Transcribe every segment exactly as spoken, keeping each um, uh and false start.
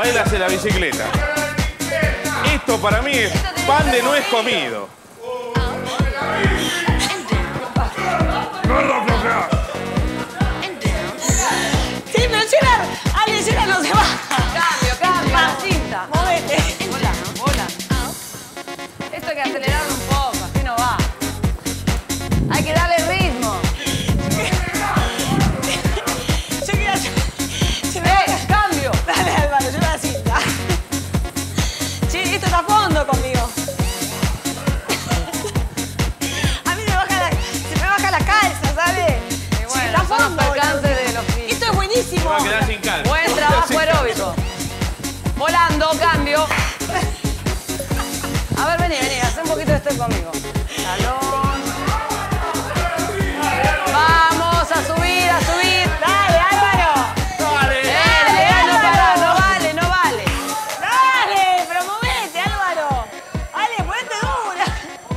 él hace la bicicleta. Esto para mí es pan de nuez comido. No lo afloja. Sí, pero Gerard, Ale, Gerard no se va. Cambio, cambio, la cinta. Movete. Hola, hola. Esto hay que acelerarlo un poco, así no va. Hay que darle ritmo. Yo quiero hacer... Se me ¡Eh, baja. cambio! Dale, Álvaro, yo la cinta. Che, esto está a fondo conmigo. A mí me baja la, se me baja la calza, ¿sabes? Y bueno, está a son los fondo, percances boludo. de los niños. Esto es buenísimo. Se va a quedar sin calma. Buen trabajo aeróbico. Volando, cambio. A ver, vení, vení, haz un poquito de esto conmigo. Salón. Vamos a subir, a subir. Dale, Álvaro. ¡Dale! Eh, eh, no para, no vale, no vale. Dale, pero movete, Álvaro. Ale, ponete dura.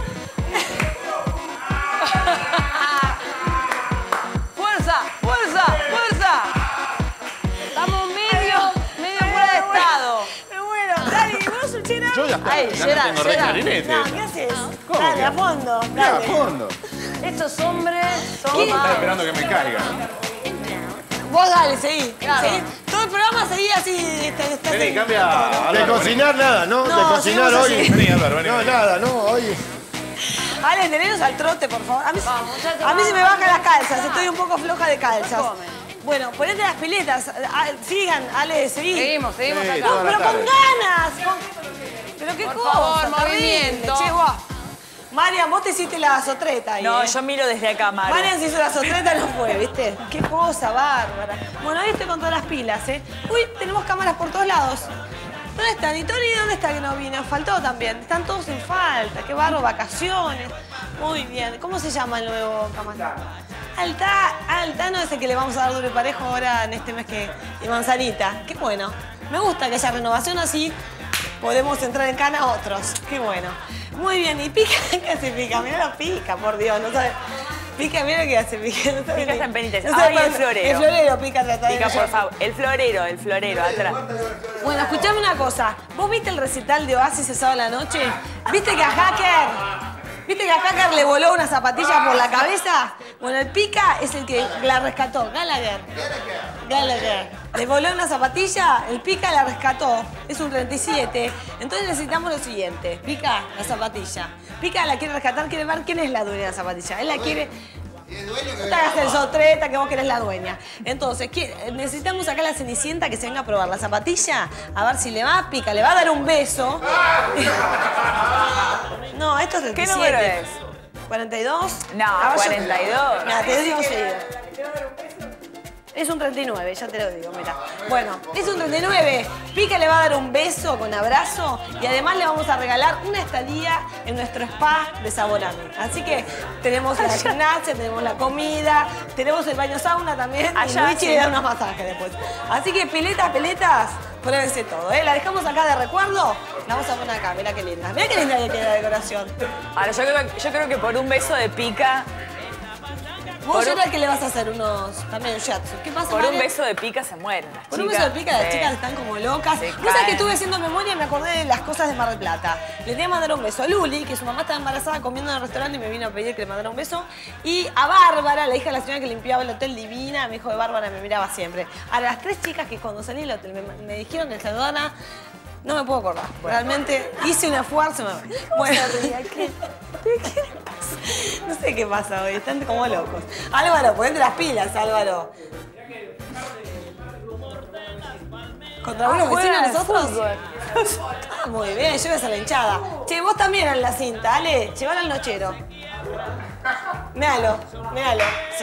¡Fuerza, fuerza, fuerza! Estamos medio, medio fuera de estado. Me muero. Dale, vos, Gerard. Yo ya está. Ahí, ya Gerard, no tengo re Gerard. clarinete. No, ¿qué haces? ¿Cómo Dale, que? a fondo. Mira, a Dale. fondo. Estos hombres son Vos estás más... esperando que me caiga. Vos dale, seguí. Claro. Seguí. Todo el programa seguí así. Este, este, Vení, cambia. De Álvaro, cocinar nada, ¿no? No, de cocinar seguimos hoy. así. Vení, Álvaro, vení. No, vení. nada, no, hoy. Ale, teneros al trote, por favor. A mí, Vamos, muchachos, a mí se me vamos. bajan las calzas. Estoy un poco floja de calzas. Come. Bueno, ponete las piletas. Ah, sigan, Ale, seguí. Seguimos, seguimos Sí, acá. No, toda la pero con tarde. ganas. con- Pero qué Por cosa. favor, terrible. movimiento. Che, guau. Marian, vos te hiciste la sotreta ahí. No, ¿eh? yo miro desde acá, Maru. Marian se hizo la sotreta, no fue, ¿viste? Qué cosa bárbara. Bueno, hoy estoy con todas las pilas, ¿eh? Uy, tenemos cámaras por todos lados. ¿Dónde están? ¿Y Tony dónde está que no vino? Faltó también. Están todos en falta. Qué barro, vacaciones. Muy bien. ¿Cómo se llama el nuevo camarada? Alta, Altano es el que le vamos a dar duro y parejo ahora en este mes que de manzanita. Qué bueno. Me gusta que haya renovación así. Podemos entrar en cana otros. Qué bueno. Muy bien. ¿Y Pica? ¿Qué hace Pica? Mirá la Pica, por Dios. No sabe. Pica, mira qué hace Pica. No sabe Pica ni- está en penitencia. no sabe Ay, para- el florero. El florero, Pica trata de Pica, ver. por favor. El florero, el florero, atrás. Bueno, escuchame una cosa. ¿Vos viste el recital de Oasis el sábado a la noche? ¿Viste que a Hacker... ¿Viste que a Hacker le voló una zapatilla por la cabeza? Bueno, el Pica es el que la rescató. Gallagher. Gallagher. Le voló una zapatilla, el Pica la rescató. Es un treinta y siete. Entonces necesitamos lo siguiente. Pica, la zapatilla. Pica la quiere rescatar, quiere ver quién es la dueña de la zapatilla. Él la quiere... No te hagas el sotreta que vos querés la dueña. Entonces, ¿qué? Necesitamos acá la Cenicienta que se venga a probar la zapatilla. A ver si le va, Pica, le va a dar un beso. No, esto es treinta y siete. ¿Qué número es? ¿cuarenta y dos? No, A ver, yo- cuarenta y dos. Mira, te digo seguido. Es un treinta y nueve, ya te lo digo, mira. Bueno, es un treinta y nueve. Pica le va a dar un beso con abrazo y además le vamos a regalar una estadía en nuestro spa de Saborami. Así que tenemos la gimnasia, tenemos la comida, tenemos el baño sauna también y Allá, Luigi sí. le da unos masajes después. Así que piletas, peletas, pruébense todo, ¿eh? La dejamos acá de recuerdo, la vamos a poner acá, mirá qué linda. Mirá qué linda que queda la decoración. Ahora, yo creo, yo creo que por un beso de Pica, Vos Por un- ahora que le vas a hacer unos, también un shiatsu. ¿Qué pasa, por un Mare? beso de Pica se mueren las Por un chicas. beso de Pica, las Sí. chicas están como locas. Se Vos sabés que caen. estuve haciendo memoria y me acordé de las cosas de Mar del Plata. Le tenía que mandar un beso a Luli, que su mamá estaba embarazada comiendo en el restaurante y me vino a pedir que le mandara un beso. Y a Bárbara, la hija de la señora que limpiaba el hotel Divina, me dijo de Bárbara, me miraba siempre. A las tres chicas que cuando salí del hotel me, me dijeron que saludara, no me puedo acordar. Realmente hice un esfuerzo. Me... Bueno, ¿qué? ¿Qué pasa? No sé qué pasa hoy, están como locos. Álvaro, ponete las pilas, Álvaro. ¿Contra unos vecinos juegan al nosotros? Ah, muy bien, lleves a la hinchada. Che, vos también en la cinta, Ale, llévala al nochero. Méalo, méalo. Sí.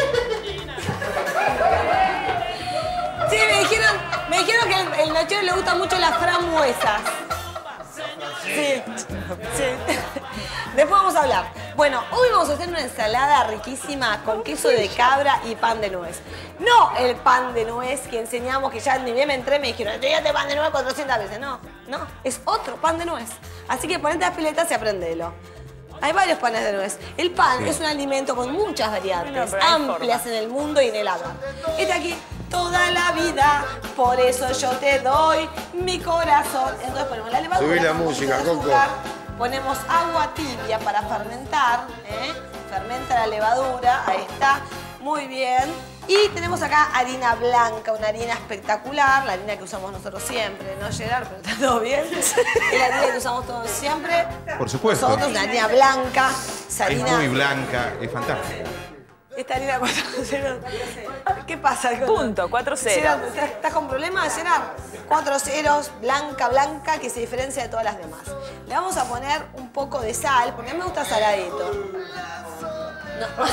Sí, me dijeron, me dijeron que el, el nochero le gustan mucho las frambuesas. Sí, sí. Después vamos a hablar. Bueno, hoy vamos a hacer una ensalada riquísima con queso de cabra y pan de nuez. No el pan de nuez que enseñamos, que ya ni bien me entré me dijeron, yo ya te pan de nuez cuatrocientas veces. No, no, es otro pan de nuez. Así que ponete las piletas y aprendelo. Hay varios panes de nuez. El pan es un alimento con muchas variantes, No, pero hay amplias en el mundo y en el agua. Este aquí, toda la vida vida, por eso yo te doy mi corazón. Entonces ponemos la levadura. Subí la un poquito música, de Coco. azúcar, ponemos agua tibia para fermentar, ¿eh? Fermenta la levadura, ahí está, muy bien. Y tenemos acá harina blanca, una harina espectacular, la harina que usamos nosotros siempre, ¿no, Gerard? Pero está todo bien. Es la harina que usamos todos siempre. Por supuesto. Nosotros, una harina blanca, esa Es harina... muy blanca, es fantástica. Esta harina cuatro cero. ¿Qué pasa? Punto, cuatro cero. Gerard, ¿estás, ¿estás con problemas, Gerard? Cuatro ceros, blanca, blanca, que se diferencia de todas las demás. Le vamos a poner un poco de sal, porque a mí me gusta saladito. No.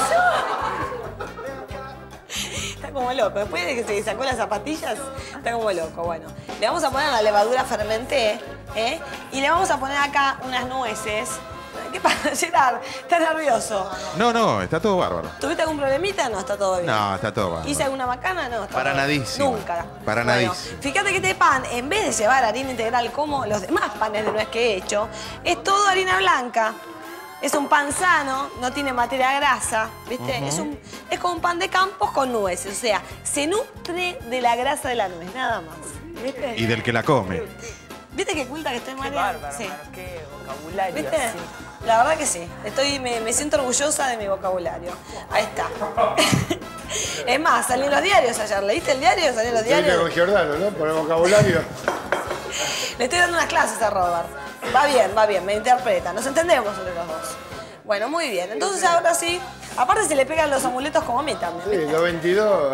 Está como loco. Después de que se sacó las zapatillas, está como loco. Bueno, le vamos a poner la levadura fermenté, ¿eh? Y le vamos a poner acá unas nueces. ¿Qué pasa, Gerard? ¿Estás nervioso? No, no, está todo bárbaro. ¿Tuviste algún problemita? No, está todo bien. No, está todo bárbaro. ¿Hice alguna macana? No, está Para todo bien. nadísimo. Nunca. Para Bueno, nadísimo. fíjate que este pan, en vez de llevar harina integral como los demás panes de nuez que he hecho, es todo harina blanca. Es un pan sano, no tiene materia grasa, ¿viste? Uh-huh. es, un, es como un pan de campos con nueces, o sea, se nutre de la grasa de la nuez, nada más. ¿Viste? Y del que la come. ¿Viste qué culta que estoy, Qué María? bárbaro, Sí. hermano, qué vocabulario. ¿Viste? así. La verdad que sí. Estoy, me, me siento orgullosa de mi vocabulario. Ahí está. Es más, salí en los diarios ayer. ¿Leíste el diario? Salí en los Estuviste diarios. con Giordano, ¿no? Por el vocabulario. Le estoy dando unas clases a Robert. Va bien, va bien, me interpreta. Nos entendemos entre los dos. Bueno, muy bien. Entonces ahora sí. Aparte se le pegan los amuletos como a mí también. Sí, los veintidós.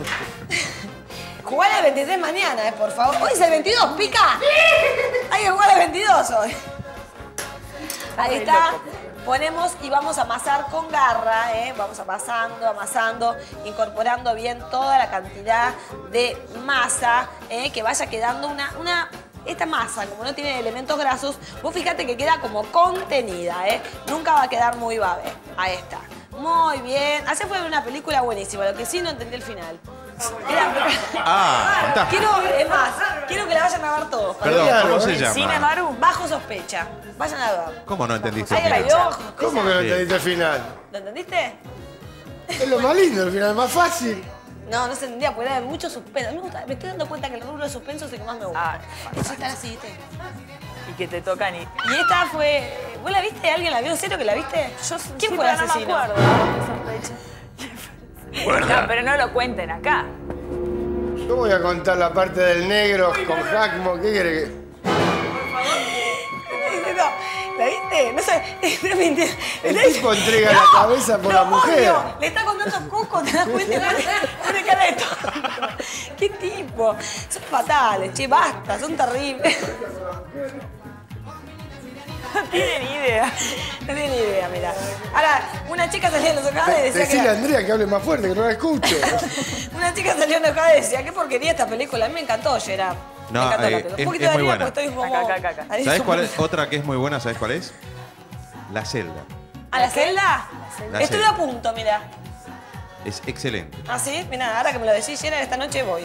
Jugar al veintitrés mañana, eh, por favor. Hoy es el veintidós, pica. Hay que jugar al veintidós hoy. Ahí está. Ponemos y vamos a amasar con garra, ¿eh? Vamos amasando, amasando, incorporando bien toda la cantidad de masa, ¿eh? Que vaya quedando una, una... Esta masa, como no tiene elementos grasos, vos fíjate que queda como contenida, ¿eh? Nunca va a quedar muy babe. Ahí está. Muy bien. Ayer fue una película buenísima, lo que sí no entendí el final. Era... Ah, fantástico. Quiero, es más, quiero que la vayan a ver todos. Perdón, ¿cómo se Cine llama? Maru. Bajo sospecha. Vayan a ver. ¿Cómo no entendiste? Ahí el hay final? ojos. ¿Cómo que no Sí. entendiste el final? ¿Lo entendiste? Es lo más lindo, el final, más fácil. No, no se entendía porque era de mucho suspenso. A mí me, gusta, me estoy dando cuenta que el rubro de suspenso es el que más me gusta. Ah, Eso está así, ¿viste? Y que te tocan y... Y esta fue... ¿Vos la viste? ¿Alguien la vio? ¿En serio que la viste? Yo ¿Quién sí, fue el pero asesino? No me acuerdo. No, pero no lo cuenten acá. ¿Cómo voy a contar la parte del negro con Hackmo? ¿Qué quiere que...? No, ¿la viste? No sé. No me entiendes. El tipo entrega la cabeza por la mujer. obvio. Le está contando Coco, ¿te das cuenta? Pone, pone cara de todo. ¿Qué tipo? Son fatales, che, basta, son terribles. No tienen idea. No tienen idea, mira. Ahora, una chica salió en los locales y decía Decile que... a Andrea que hable más fuerte, que no la escucho. Una chica salió enojada y decía, qué porquería esta película. A mí me encantó, Gerard. No, me encantó eh, la película. es- Un poquito es de muy harina buena. porque estoy como... Acá, acá, acá. ahí ¿Sabés como- cuál es? Otra que es muy buena, ¿sabés cuál es? La celda. ¿A la celda? La Estoy celda. a punto, mira. Es excelente. ¿Ah, sí? Mira, ahora que me lo decís, Gerard, esta noche voy.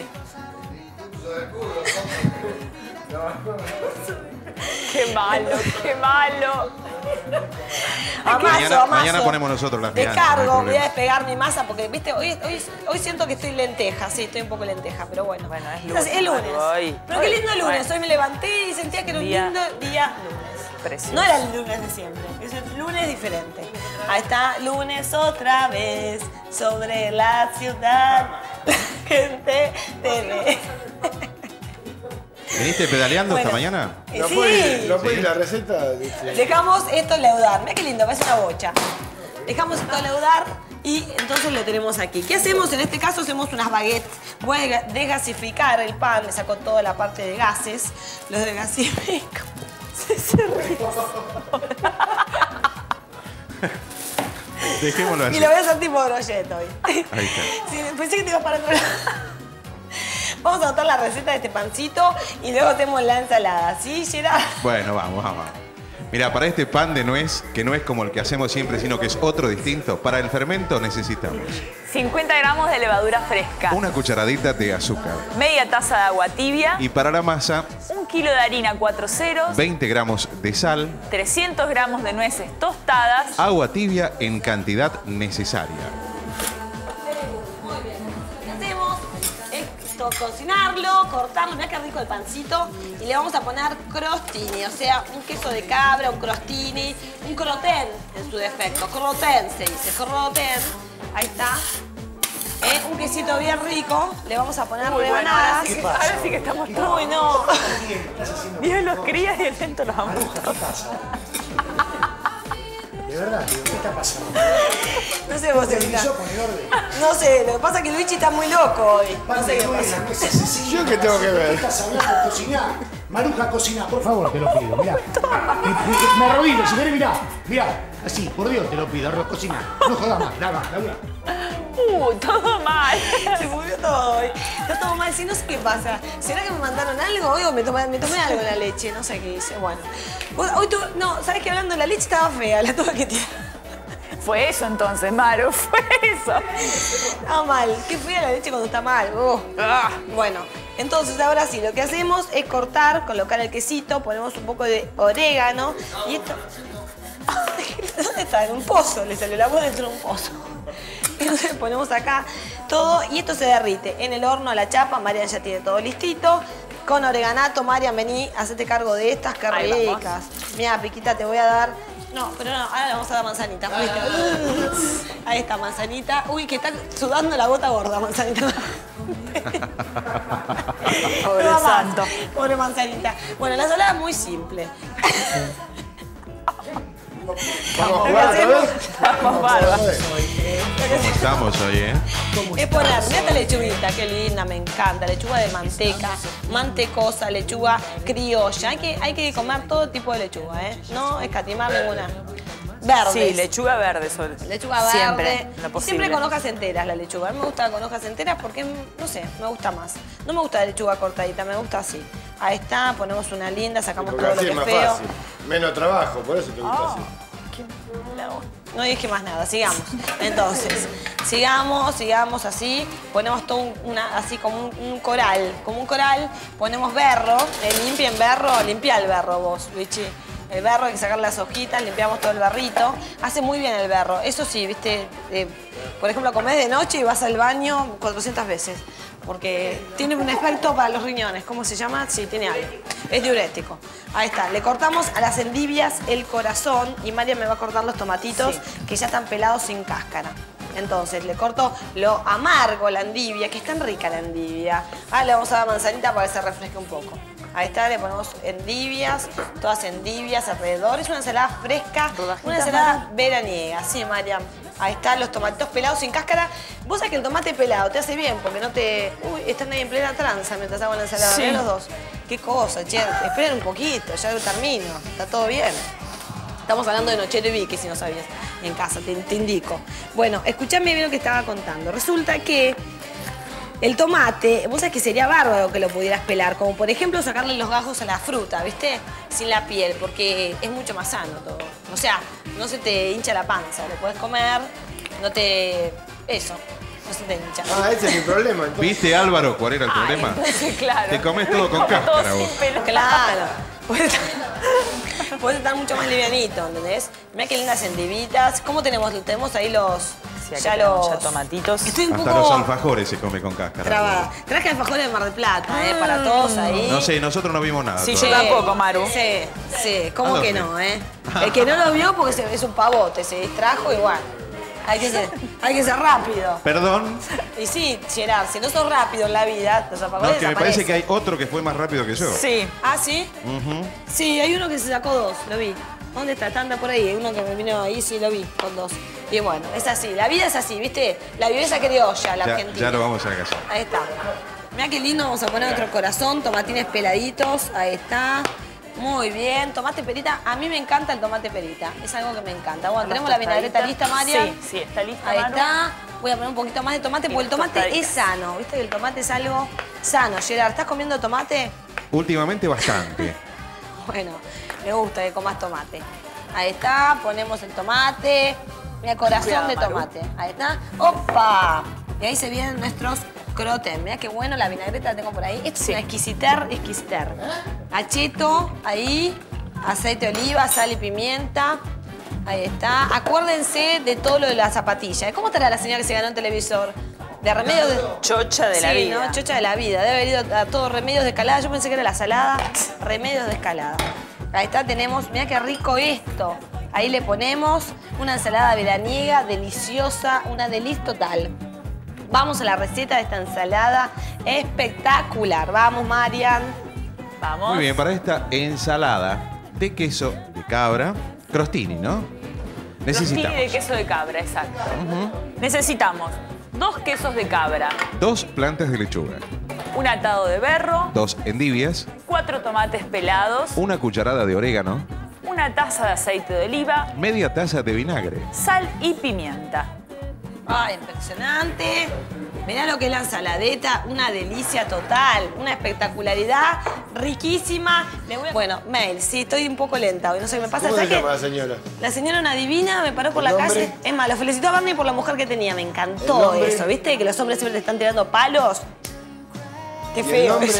Qué malo, qué malo. Amaso, Mañana- amaso. mañana ponemos nosotros las fianzas, no hay Descargo, voy a problema. despegar mi masa porque, viste, hoy, hoy, hoy siento que estoy lenteja, sí, estoy un poco lenteja, pero bueno. Bueno, es Es lunes, así, es lunes. hoy. Pero qué lindo Hoy. lunes, Bueno. hoy me levanté y sentía que era un Día- lindo día lunes. Precioso. No era el lunes de siempre, es un lunes diferente. Ahí está, lunes otra vez, sobre la ciudad, la gente te ve. ¿Viniste pedaleando Bueno, esta mañana? eh, ¿No sí. puede, ¿no puede ir la receta? Dice. Dejamos esto leudar. Mira qué lindo, parece una bocha. Dejamos esto leudar y entonces lo tenemos aquí. ¿Qué hacemos? En este caso hacemos unas baguettes. Voy a desgasificar el pan, le saco toda la parte de gases. Los desgasifico. Se, se ríe. Dejémoslo así. Y lo voy a hacer tipo brochet hoy. Ahí está. Sí, pensé que te ibas para otro lado. Vamos a botar la receta de este pancito y luego hacemos la ensalada. ¿Sí, Gerard? Bueno, vamos, vamos. Mira, para este pan de nuez, que no es como el que hacemos siempre, sino que es otro distinto, para el fermento necesitamos cincuenta gramos de levadura fresca. una cucharadita de azúcar. Media taza de agua tibia. Y para la masa, Un kilo de harina cuatro ceros. veinte gramos de sal, trescientos gramos de nueces tostadas. agua tibia en cantidad necesaria. Lo que hacemos es to- cocinarlo, cortarlo. Mirá qué rico el pancito. Y le vamos a poner crostini, o sea, un queso de cabra, un crostini, un crotén en su defecto. Crotén se dice, crotén. Ahí está. Eh, un quesito bien rico. Le vamos a poner Uy, bueno, ahora rebanadas. sí, ahora sí que estamos todos. Uy, no. Dios los cría y el lento los amo. De verdad, digo, ¿qué está pasando? No sé vos, ¿Qué Erika. hizo con el orden? No sé, lo que pasa es que Luigi está muy loco hoy. No sé qué pasa. ¿Yo qué tengo que ver? Estás hablando de cocinar. Maruja, cocina, por favor, te lo pido. Mirá. Me arrodillo, si querés, mirá. Mirá. Así, por Dios te lo pido, arroz, cocina. No jodas más, dale, dale. Uh, todo mal. Se murió todo hoy. Está todo mal. Sí, no sé qué pasa. ¿Será que me mandaron algo hoy o me tomé, me tomé algo en la leche? No sé qué hice. Bueno. Vos- Hoy tú, no, ¿sabés que hablando de la leche estaba fea? La tuve que tirar. Fue eso entonces, Maru, fue eso. Estaba mal. Qué fea la leche cuando está mal. Uh. Ah. Bueno, entonces ahora sí, lo que hacemos es cortar, colocar el quesito, ponemos un poco de orégano y esto... ¿Dónde está? En un pozo, le salió la voz dentro de un pozo. Entonces ponemos acá todo y esto se derrite en el horno a la chapa. Marian ya tiene todo listito. Con oreganato, Marian, vení, hacete cargo de estas, qué Ahí vamos. ricas. Mira, Piquita, te voy a dar... No, pero no, ahora le vamos a dar manzanita. ¿Fuiste? Ahí está, manzanita. Uy, que está sudando la gota gorda, manzanita. Pobre No va más. santo. Pobre manzanita. Bueno, la ensalada es muy simple. Vamos a jugar otra vez. Vamos, bárbaro. ¿Cómo estamos hoy, eh? Es poner, mira esta lechuguita, qué linda, me encanta. Lechuga de manteca, mantecosa, lechuga criolla. Hay que, hay que comer todo tipo de lechuga, ¿eh? No escatimar ninguna. Verde. Sí, lechuga verde sobre todo. Lechuga verde. Siempre, lo posible. Siempre con hojas enteras la lechuga. A mí me gusta con hojas enteras porque, no sé, me gusta más. No me gusta la lechuga cortadita, me gusta así. Ahí está, ponemos una linda, sacamos Porque todo lo así que es es más feo. fácil. Menos trabajo, por eso te gusta así. No dije más nada, sigamos. Entonces, sigamos, sigamos así. Ponemos todo un- una, así como un, un coral, como un coral. Ponemos berro, eh, limpien berro, limpia el berro vos, Luigi. El berro hay que sacar las hojitas, limpiamos todo el berrito. Hace muy bien el berro. Eso sí, viste, eh, por ejemplo, comés de noche y vas al baño cuatrocientas veces. Porque tiene un efecto para los riñones. ¿Cómo se llama? Sí, tiene algo. Es diurético. Ahí está. Le cortamos a las endivias el corazón y María me va a cortar los tomatitos que ya están pelados sin cáscara. Entonces, le corto lo amargo, la endivia, que es tan rica la endivia. Ahora le vamos a dar manzanita para que se refresque un poco. Ahí está, le ponemos endivias, todas endivias alrededor. Es una ensalada fresca, una ensalada veraniega. Sí, María. Ahí están los tomatitos pelados sin cáscara. Vos sabés que el tomate pelado te hace bien porque no te... Uy, están ahí en plena tranza mientras hago la ensalada. Sí. Mirá los dos. Qué cosa, che. Esperen un poquito, ya lo termino. Está todo bien. Estamos hablando de Nochero y Vicky, si no sabías, en casa, te, te indico. Bueno, escuchame bien lo que estaba contando. Resulta que el tomate, vos sabés que sería bárbaro que lo pudieras pelar, como por ejemplo sacarle los gajos a la fruta, ¿viste? Sin la piel, porque es mucho más sano todo. O sea, no se te hincha la panza, lo puedes comer, no te... eso, no se te hincha. Ah, ese es mi problema. Entonces. ¿Viste, Álvaro, cuál era el Ay, problema? entonces, claro. Te comes todo con Como cáscara, todo vos. sin pelo. Claro, puedes estar, podés estar mucho más livianito, ¿entendés? Mirá qué lindas endivitas. ¿Cómo tenemos? Tenemos ahí los... Sí, acá ya tenemos los... ya tomatitos. Estoy un Hasta poco los alfajores se come con cáscara. trabada. Traje alfajores de Mar del Plata, ¿eh? Para todos ahí. No sé, nosotros no vimos nada. Sí, Sí, yo tampoco, Maru. Sí, sí, ¿cómo ¿A que dónde? no, eh? El que no lo vio porque se- es un pavote, se distrajo y bueno. Hay que ser, hay que ser rápido. Perdón. Y sí, Gerard, si no sos rápido en la vida, los alfajores No, que me parece desaparecen. que hay otro que fue más rápido que yo. Sí. ¿Ah, sí? Sí, hay uno que se sacó dos, lo vi. ¿Dónde está? Está anda por ahí. Hay uno que me vino ahí, sí, lo vi, con dos. Y bueno, es así. La vida es así, ¿viste? La viveza criolla, la Ya, argentina. ya lo vamos a casar. Ahí está. Mirá qué lindo, vamos a poner otro corazón, tomatines peladitos, ahí está. Muy bien, tomate perita. A mí me encanta el tomate perita, es algo que me encanta. Bueno, tenemos la vinagreta lista, María. Sí, sí, está lista, Ahí Maru. está. Voy a poner un poquito más de tomate, Y porque el las tomate tostaditas. es sano. ¿Viste que el tomate es algo sano? Gerard, ¿estás comiendo tomate? Últimamente bastante. Bueno, me gusta que comas tomate. Ahí está, ponemos el tomate. Mira, corazón Cuidado, de Maru. tomate. Ahí está. ¡Opa! Y ahí se vienen nuestros croten. Mira qué bueno, la vinagreta la tengo por ahí. Esto es una exquisiter, exquisiter. Acheto, ahí. Aceite de oliva, sal y pimienta. Ahí está. Acuérdense de todo lo de la zapatilla. ¿Cómo estará la señora que se ganó el televisor? de remedios de... Chocha de la Sí, vida. ¿no? Chocha de la vida. Debe haber ido a todos remedios de escalada. Yo pensé que era la salada. Remedios de escalada. Ahí está, tenemos... Mirá qué rico esto. Ahí le ponemos una ensalada veraniega deliciosa, una delicia total. Vamos a la receta de esta ensalada espectacular. Vamos, Marian. Vamos. Muy bien, para esta ensalada de queso de cabra, crostini, ¿no? Crostini Necesitamos de queso de cabra, exacto. Necesitamos dos quesos de cabra, dos plantas de lechuga, un atado de berro, dos endivias, cuatro tomates pelados, una cucharada de orégano, una taza de aceite de oliva, media taza de vinagre. sal y pimienta. Ay, impresionante. Mirá lo que es la ensaladeta, una delicia total, una espectacularidad riquísima. Le voy a- Bueno, mail, sí, estoy un poco lenta hoy, no sé qué me pasa. ¿Cómo se ¿Sabes qué? llama la señora? La señora una divina, me paró por ¿El la nombre? calle. Es más, lo felicitó a Barney por la mujer que tenía, me ¿El encantó nombre? eso, ¿viste? Que los hombres siempre te están tirando palos. Qué ¿Y el feo nombre? eso.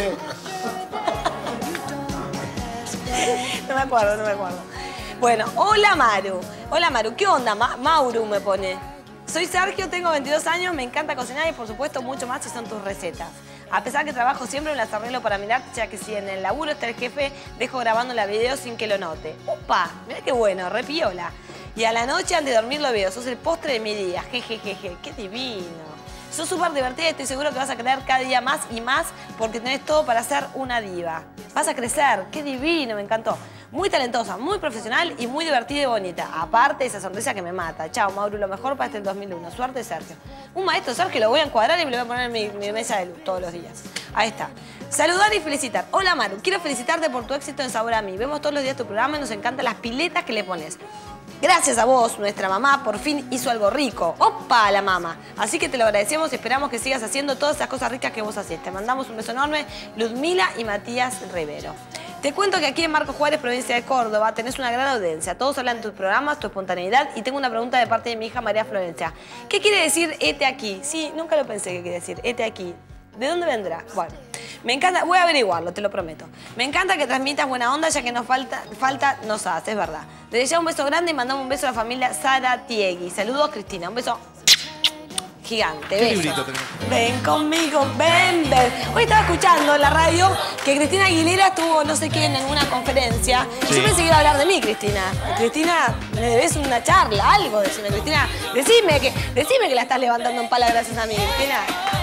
No me acuerdo, no me acuerdo. Bueno, hola Maru. Hola Maru, ¿qué onda? Ma- Mauru me pone. Soy Sergio, tengo veintidós años, me encanta cocinar y por supuesto mucho más si son tus recetas. A pesar que trabajo siempre me las arreglo para mirar, ya que si en el laburo está el jefe, dejo grabando la video sin que lo note. ¡Upa! Mirá qué bueno, re piola. Y a la noche antes de dormir lo veo, sos el postre de mi día. Jejejeje, qué divino. Sos súper divertida y estoy seguro que vas a creer cada día más y más porque tenés todo para ser una diva. Vas a crecer, qué divino, me encantó. Muy talentosa, muy profesional y muy divertida y bonita. Aparte de esa sonrisa que me mata. Chao, Mauro, lo mejor para este dos mil uno. Suerte, Sergio. Un maestro, Sergio, lo voy a encuadrar y me lo voy a poner en mi, mi mesa de luz todos los días. Ahí está. Saludar y felicitar. Hola, Maru, quiero felicitarte por tu éxito en Sabor a Mí. Vemos todos los días tu programa y nos encantan las piletas que le pones. Gracias a vos, nuestra mamá por fin hizo algo rico. ¡Opa, la mamá! Así que te lo agradecemos y esperamos que sigas haciendo todas esas cosas ricas que vos hacés. Te mandamos un beso enorme, Ludmila y Matías Rivero. Te cuento que aquí en Marcos Juárez, provincia de Córdoba, tenés una gran audiencia. Todos hablan de tus programas, tu espontaneidad y tengo una pregunta de parte de mi hija María Florencia. ¿Qué quiere decir hete aquí? Sí, nunca lo pensé que quiere decir hete aquí. ¿De dónde vendrá? Bueno, me encanta, voy a averiguarlo, te lo prometo. Me encanta que transmitas buena onda, ya que nos falta, falta nos hace, es verdad. Desde ya un beso grande y mandamos un beso a la familia Sara Tiegui. Saludos, Cristina. Un beso gigante. ¿Qué beso. librito tenés? Ven conmigo, ven, ven. Hoy estaba escuchando en la radio que Cristina Aguilera estuvo no sé qué en alguna conferencia. Y Sí. yo pensé que iba a hablar de mí, Cristina. Cristina, me debes una charla, algo, decime, Cristina. Decime que, decime que la estás levantando en pala gracias a mí, Cristina.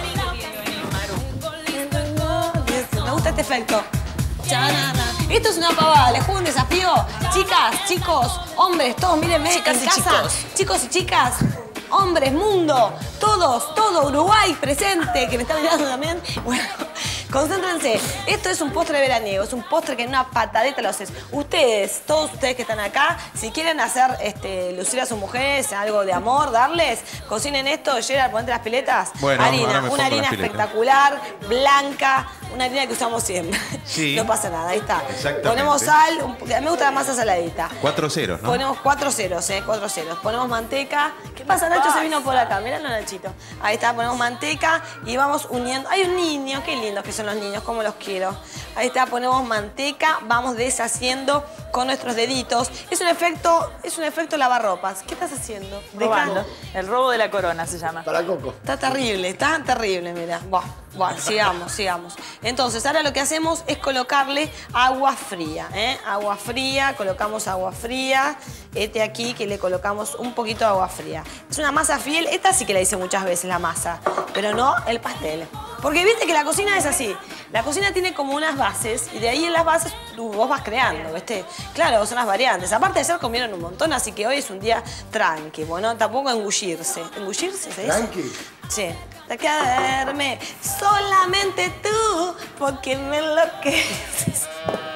Me gusta este efecto. Chanana. Esto es una pavada, les juego un desafío. Chicas, chicos, hombres, todos, mírenme Chicas en y casa. chicos. Chicos y chicas, hombres, mundo, todos, todo Uruguay presente, que me está mirando también. Bueno, concéntrense. Esto es un postre veraniego, es un postre que en una patadita lo haces. Ustedes, todos ustedes que están acá, si quieren hacer este, lucir a sus mujeres, algo de amor, darles, cocinen esto, Gerard, ponete las piletas. Bueno, ahora harina, me una pongo harina las piletas. espectacular, blanca, una harina que usamos siempre. Sí. No pasa nada, ahí está. Exactamente. Ponemos sal, un po- a mí me gusta la masa saladita. Cuatro ceros, ¿no? Ponemos cuatro ceros, ¿eh? Cuatro ceros. Ponemos manteca. ¿Qué pasa? Nacho se vino por acá. Míralo, Nachito. Ahí está, ponemos manteca y vamos uniendo. Hay un niño, qué lindos que son los niños, cómo los quiero. Ahí está, ponemos manteca, vamos deshaciendo con nuestros deditos. Es un efecto, es un efecto lavarropas. ¿Qué estás haciendo? Robando. Dejando. El robo de la corona se llama. Para Coco. Está terrible, está terrible, mira. Buah, buah, sigamos, sigamos. Entonces, ahora lo que hacemos es colocarle agua fría, ¿eh? Agua fría, colocamos agua fría. Este aquí que le colocamos un poquito de agua fría. Es una masa fiel, esta sí que la hice muchas veces, la masa, pero no el pastel. Porque viste que la cocina es así. La cocina tiene como unas bases y de ahí en las bases tú, vos vas creando, ¿viste? Claro, son las variantes. Aparte de ayer comieron un montón, así que hoy es un día tranqui. Bueno, tampoco engullirse. ¿Engullirse se dice? ¿Tranqui? Sí. De quedarme solamente tú, porque me enloqueces.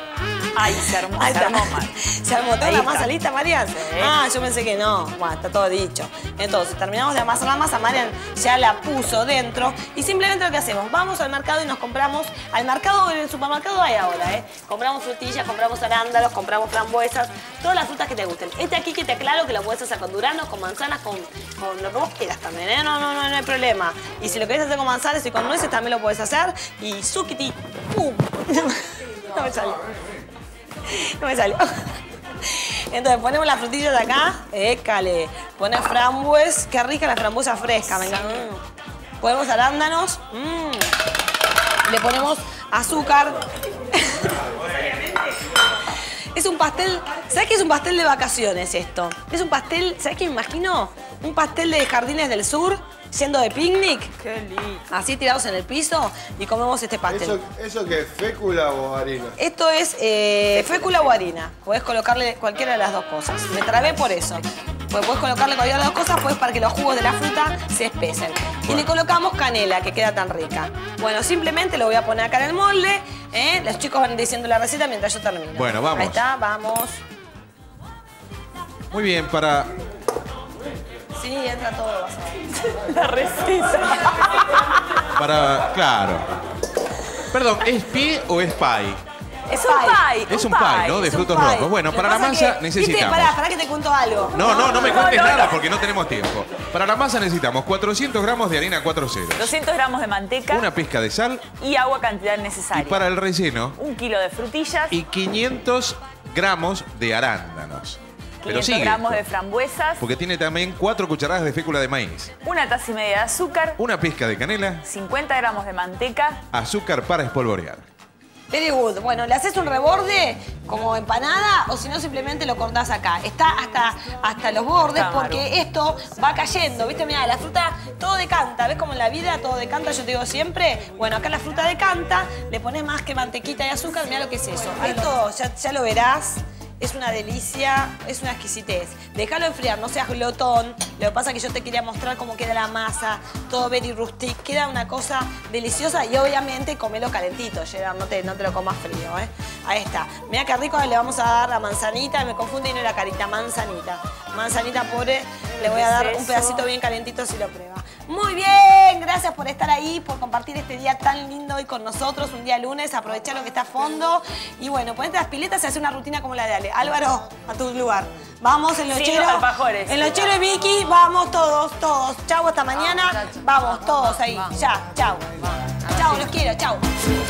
Ay, se armó, Ahí se está. armó, Mar. ¿Se armó toda Ahí la está. masa lista, Marian? Sí. Ah, yo pensé que no. Bueno, está todo dicho. Entonces, terminamos de amasar la masa, Marian ya la puso dentro y simplemente lo que hacemos, vamos al mercado y nos compramos, al mercado, en el supermercado hay ahora, ¿eh? Compramos frutillas, compramos arándanos, compramos frambuesas, todas las frutas que te gusten. Este aquí que te aclaro que lo puedes hacer con duranos, con manzanas, con, con lo que vos quieras también, ¿eh? No, no, no, no hay problema. Y si lo querés hacer con manzanas y con nueces también lo puedes hacer. Y zuquiti, ¡pum! No me salió. No me salió. Entonces ponemos las frutillas de acá. Écale. Pone frambues. Qué rica la frambuesa fresca. Venga. Mm. Ponemos arándanos. Mm. Le ponemos azúcar. Es un pastel, ¿sabes qué es un pastel de vacaciones esto? Es un pastel, ¿sabes qué me imagino? Un pastel de Jardines del Sur, siendo de picnic. Qué lindo. Así tirados en el piso y comemos este pastel. ¿Eso, eso qué es? ¿Fécula o harina? Esto es eh, fécula o harina. Podés colocarle cualquiera de las dos cosas. Me trabé por eso. Pues podés colocarle cualquiera de las dos cosas, pues para que los jugos de la fruta se espesen. Y le colocamos canela, que queda tan rica. Bueno, simplemente lo voy a poner acá en el molde. ¿eh? Los chicos van diciendo la receta mientras yo termino. Bueno, vamos. Ahí está, vamos. Muy bien, para... Sí, entra todo, vas a ver. La receta. Para... Claro. Perdón, ¿es pie o es pie? Es un pie. Es un pie, ¿no? De Es un frutos pie. rojos. Bueno, Lo para la pasa masa que- necesitamos... ¿Viste? Pará, pará que te cuento algo. No, no, no me No, cuentes no, nada no. porque no tenemos tiempo. Para la masa necesitamos cuatrocientos gramos de harina cuatro ceros, doscientos gramos de manteca una pizca de sal y agua cantidad y necesaria. para el relleno Un kilo de frutillas, y quinientos gramos de arándanos. Pero quinientos sigue, gramos de frambuesas, porque tiene también cuatro cucharadas de fécula de maíz, una taza y media de azúcar, una pizca de canela, cincuenta gramos de manteca. azúcar para espolvorear. Very good. Bueno, le haces un reborde como empanada o si no simplemente lo cortás acá. Está hasta, hasta los bordes Está, porque Maru. esto va cayendo. ¿Viste? Mira, la fruta todo decanta. ¿Ves como en la vida todo decanta? Yo te digo siempre. Bueno, acá la fruta decanta, le pones más que mantequita y azúcar. Mira lo que es eso. Esto ya, ya lo verás. Es una delicia, es una exquisitez. Déjalo enfriar, no seas glotón. Lo que pasa es que yo te quería mostrar cómo queda la masa, todo very rustic. Queda una cosa deliciosa y obviamente comelo calentito, Gerard, no te, no te lo comas frío, ¿eh? Ahí está. Mira qué rico, le vamos a dar la manzanita, me confunde y no la carita, manzanita. Manzanita pobre, le voy a dar un pedacito bien calentito si lo prueba. Muy bien, gracias por estar ahí, por compartir este día tan lindo hoy con nosotros, un día lunes, aprovechar lo que está a fondo. Y bueno, ponete las piletas y hace una rutina como la de Ale. Álvaro, a tu lugar. Vamos, el Sí, nochero. los alfajores. El nochero y Vicky, vamos todos, todos. Chau, hasta mañana. Vamos, todos ahí. Ya, chau. Chau, los quiero, chau.